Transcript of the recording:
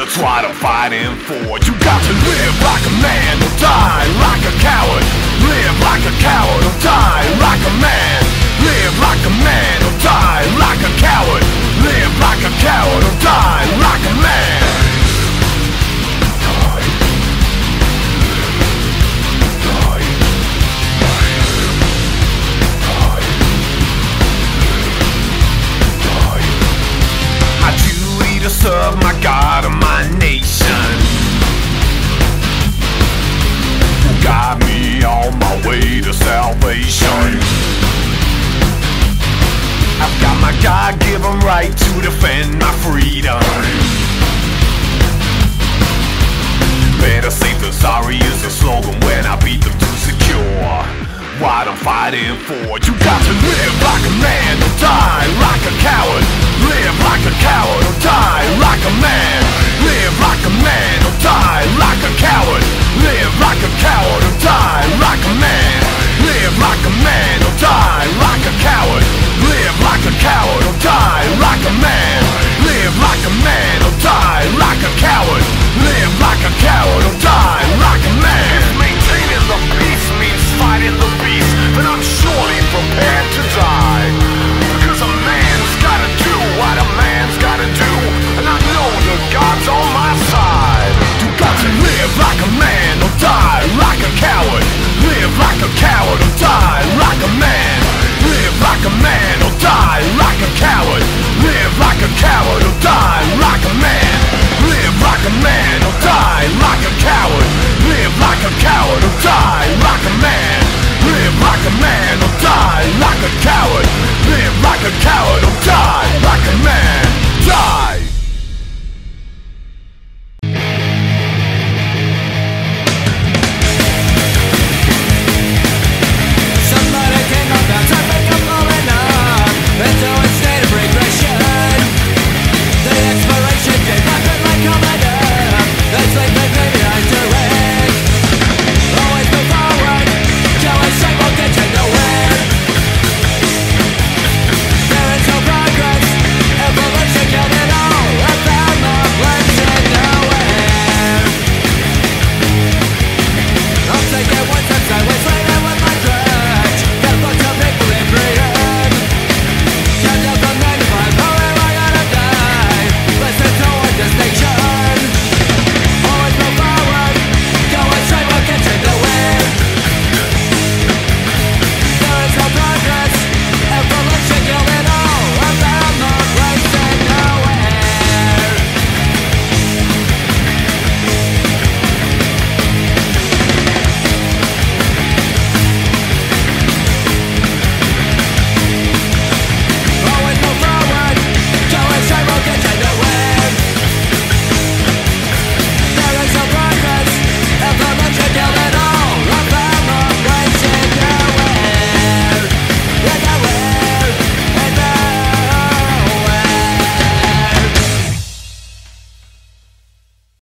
That's what I'm fighting for. You got to live like a man or die like a coward. Live like a coward or die like a man. Live like a man or die like a coward. Live like a coward or die like a man. My duty to serve my God and my nation will guide me on my way to salvation. I've got my God-given right to defend my freedom. Better safe than sorry is the slogan when I beat them to secure what I'm fighting for. You got to live like a man or die like a coward. Live like a coward or die like a man. Live like a man or die like a coward. Live like a coward or die like a man. Live like a man or die like a coward. Live like a coward or die like a man. Live like a man or die like a coward. Live like a coward or die like a man. If maintaining the peace means fighting the beast, then I'm surely prepared to die. Because a man's gotta do what a man's gotta do, and I know that God's on my side. You got to live like a man or die like a coward. Live like a coward or die like a man. Live like a man or die like a coward.